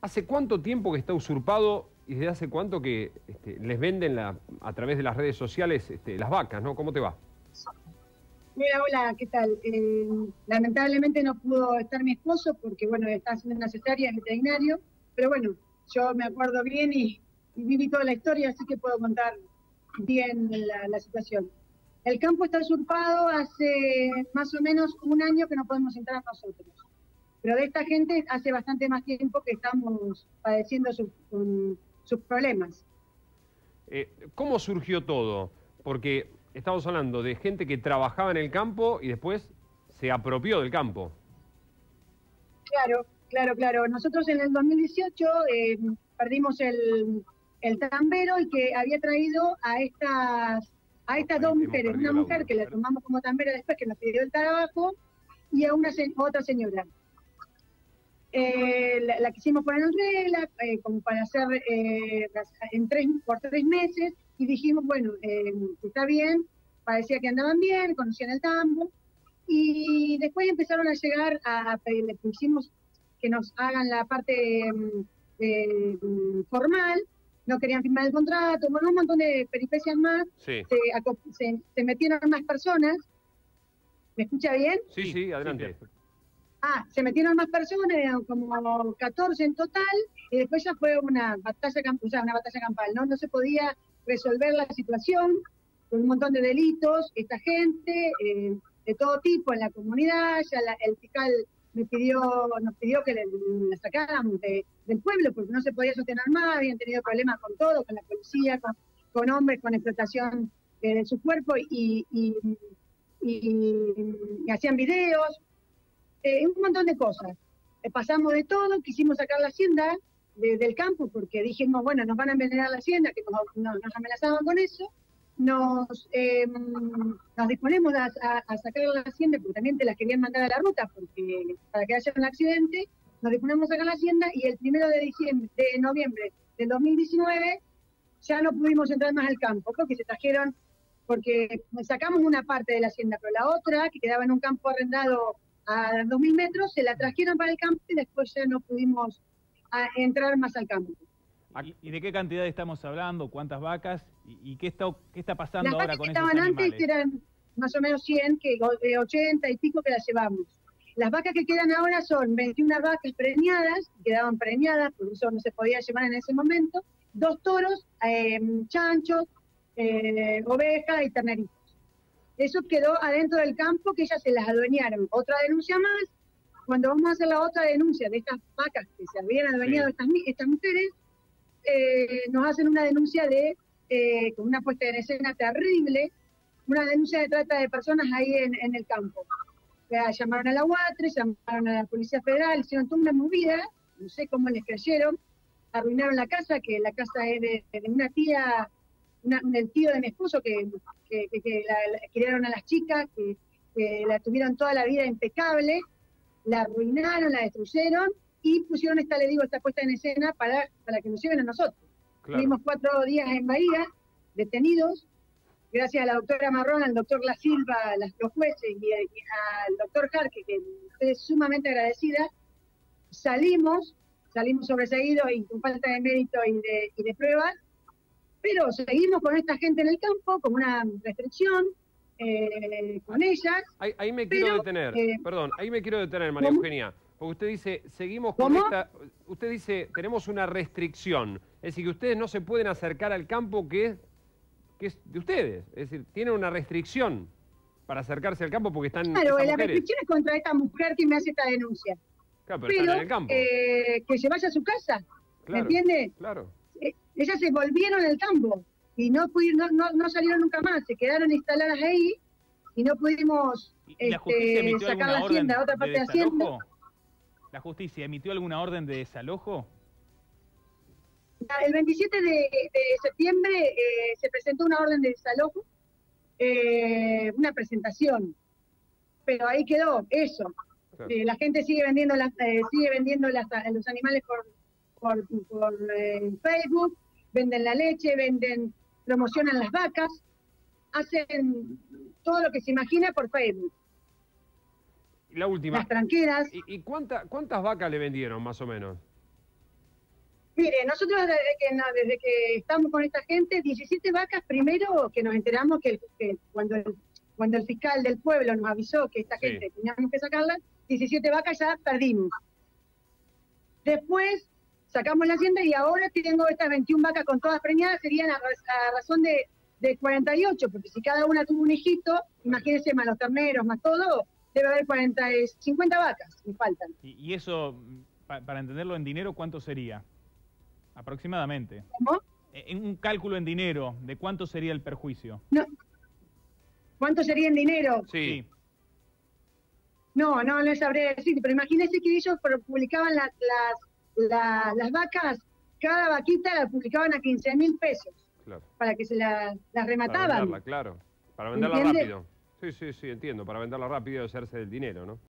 ¿Hace cuánto tiempo que está usurpado y desde hace cuánto que les venden a través de las redes sociales las vacas, ¿no? ¿Cómo te va? Hola, hola, ¿qué tal? Lamentablemente no pudo estar mi esposo porque, bueno, está haciendo una cesárea, es veterinario, pero bueno, yo me acuerdo bien y viví toda la historia, así que puedo contar bien la situación. El campo está usurpado hace más o menos un año que no podemos entrar nosotros, pero de esta gente hace bastante más tiempo que estamos padeciendo sus problemas. ¿Cómo surgió todo? Porque estamos hablando de gente que trabajaba en el campo y después se apropió del campo. Claro, claro, claro. Nosotros en el 2018 perdimos el tambero y que había traído a estas dos Hemos mujeres, perdido una el mujer audio. que la tomamos como tambera después que nos pidió el trabajo y a otra señora. La quisimos poner en regla, como para hacer por 3 meses y dijimos, bueno, está bien, parecía que andaban bien, conocían el tambo. Y después empezaron a llegar a pedirle, pusimos que nos hagan la parte formal, no querían firmar el contrato, bueno, un montón de peripecias más, Sí, se metieron más personas, ¿me escucha bien? sí, sí, adelante. Se metieron más personas, eran como 14 en total, y después ya fue una batalla, una batalla campal, ¿no? No se podía resolver la situación, con un montón de delitos, esta gente, de todo tipo en la comunidad, ya el fiscal nos pidió que la sacáramos del pueblo, porque no se podía sostener más, habían tenido problemas con todo, con la policía, con hombres, con explotación de su cuerpo, y hacían videos, un montón de cosas. Pasamos de todo, quisimos sacar la hacienda del campo porque dijimos, bueno, nos van a envenenar la hacienda, que nos amenazaban con eso. Nos disponemos a sacar la hacienda porque también te las querían mandar a la ruta porque para que haya un accidente. Nos disponemos a sacar la hacienda y el 1 de noviembre del 2019 ya no pudimos entrar más al campo porque se trajeron, porque sacamos una parte de la hacienda, pero la otra, que quedaba en un campo arrendado a 2.000 metros, se la trajeron para el campo y después ya no pudimos entrar más al campo. ¿Y de qué cantidad estamos hablando? ¿Cuántas vacas? ¿Y qué está pasando Las ahora vacas con que esos estaban animales? antes eran más o menos 100, que 80 y pico que las llevamos. Las vacas que quedan ahora son 21 vacas preñadas, quedaban preñadas, por eso no se podía llevar en ese momento, 2 toros, chanchos, ovejas y terneritos. Eso quedó adentro del campo, que ellas se las adueñaron. Otra denuncia más, cuando vamos a hacer la otra denuncia de estas vacas que se habían adueñado estas mujeres, nos hacen una denuncia con una puesta en escena terrible, una denuncia de trata de personas ahí en el campo. Llamaron a la UATRE, llamaron a la Policía Federal, hicieron toda una movida, no sé cómo les creyeron, arruinaron la casa, que la casa es de una tía, del tío de mi esposo, que criaron a las chicas, que la tuvieron toda la vida impecable, la arruinaron, la destruyeron y pusieron esta puesta en escena para que nos lleven a nosotros. Claro. Estuvimos 4 días en Bahía, detenidos, gracias a la doctora Marrón, al doctor La Silva, los jueces y al doctor Jarque, que estoy sumamente agradecida. Salimos sobreseguidos y con falta de mérito y de pruebas, pero seguimos con esta gente en el campo, con una restricción, con ellas. Ahí me quiero detener, perdón, ahí me quiero detener, María Eugenia, porque usted dice, seguimos con usted dice, tenemos una restricción, es decir, que ustedes no se pueden acercar al campo que es de ustedes, es decir, tienen una restricción para acercarse al campo porque están Claro, esas la mujeres. restricción es contra esta mujer que me hace esta denuncia. Claro, pero están en el campo. Que se vaya a su casa, ¿me Claro, entiende? claro. Ellas se volvieron al campo y no salieron nunca más, se quedaron instaladas ahí y no pudimos ¿Y la justicia emitió sacar alguna la orden hacienda, otra de parte de hacienda. desalojo? ¿La justicia emitió alguna orden de desalojo? El 27 de septiembre se presentó una orden de desalojo, una presentación, pero ahí quedó eso. Claro. La gente sigue vendiendo los animales por Facebook, venden la leche, promocionan las vacas, hacen todo lo que se imagina por Facebook. Y la última. Las tranqueras. ¿Y cuántas vacas le vendieron, más o menos? Mire, nosotros desde que estamos con esta gente, 17 vacas, primero que nos enteramos que cuando el fiscal del pueblo nos avisó que esta gente teníamos que sacarla, 17 vacas ya perdimos. Después sacamos la hacienda y ahora tengo estas 21 vacas con todas preñadas, serían a razón de 48, porque si cada una tuvo un hijito, imagínense más los terneros, más todo, debe haber 50 vacas, me faltan. Y eso, para entenderlo en dinero, ¿cuánto sería? Aproximadamente. ¿Cómo? En un cálculo en dinero, ¿de cuánto sería el perjuicio? No. ¿Cuánto sería en dinero? Sí. No sabría decir, pero imagínense que ellos publicaban las vacas, cada vaquita la publicaban a 15.000 pesos. Claro. Para que se las remataban. Para venderla, claro. Para venderla ¿Entiende? rápido. Sí, entiendo. Para venderla rápido y hacerse del dinero, ¿no?